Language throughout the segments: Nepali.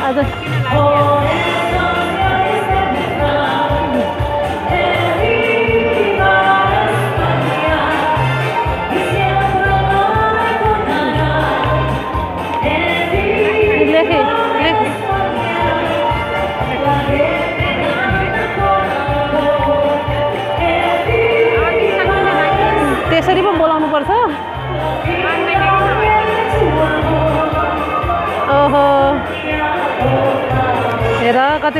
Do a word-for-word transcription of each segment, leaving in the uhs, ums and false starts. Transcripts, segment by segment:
आज लेखे लेखे त्यसरी पो बोलाउनु पर्छ ओहो हेर कति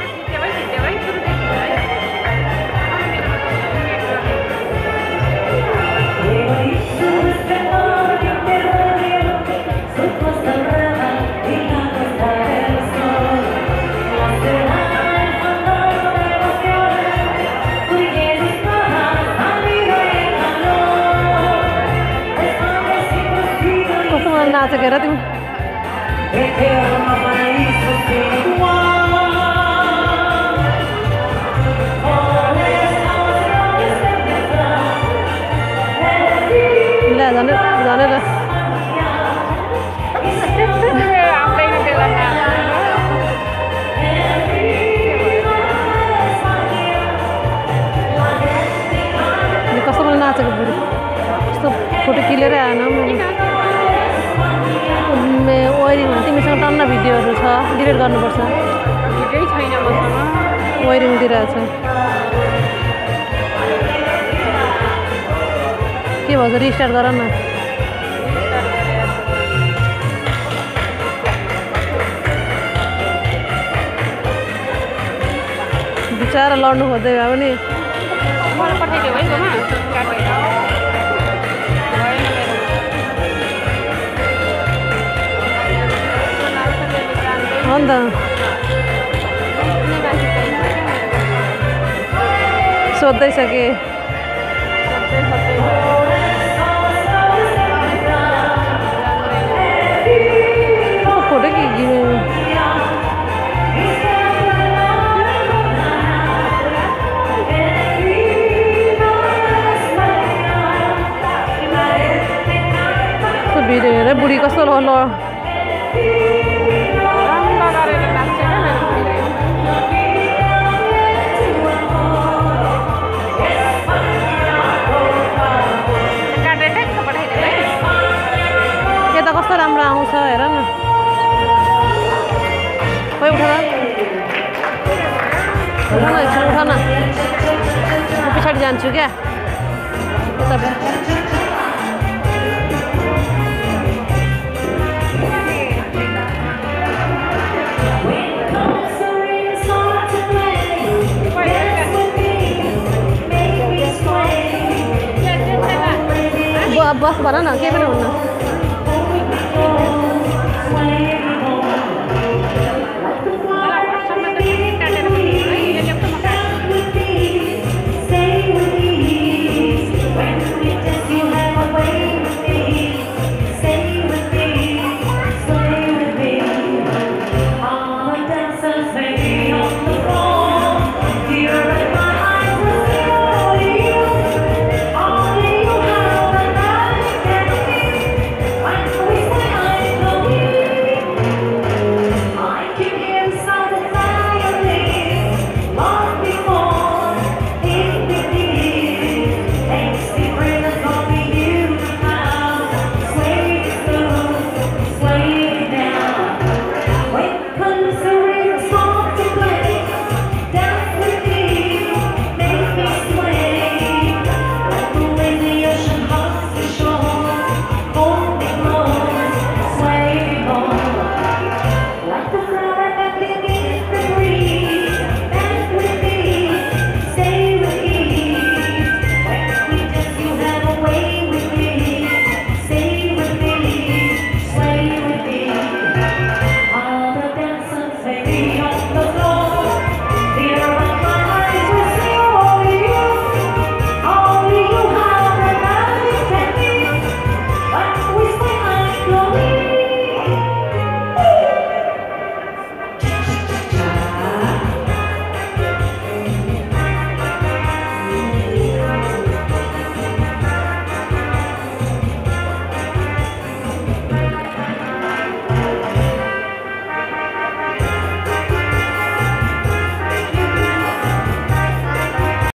नाचेको हेर तिमी ल जाने जाने ल कस्तो नाचेको बुढी यस्तो फोटो क्लियरै आएन वायरिङ तिमीसँग टन्न भिडियोहरू छ डिलिट गर्नुपर्छ भिडियो छैन मसँग वायरिङ दिइरहेछ के भन्छ रिस्टार्ट गर न बिचरा लड्नु खोज्दै भए पनि मलाई पठाइदियो है अन्त सोध्दैछ कि फोटो कि भिडियो हेरेर बुढी कस्तो ल कस्तो राम्रो आउँछ हेर न खोइ उठ न एकछिन उठ न म पछाडि जान्छु क्या बस भन न केही पनि हुन्न Come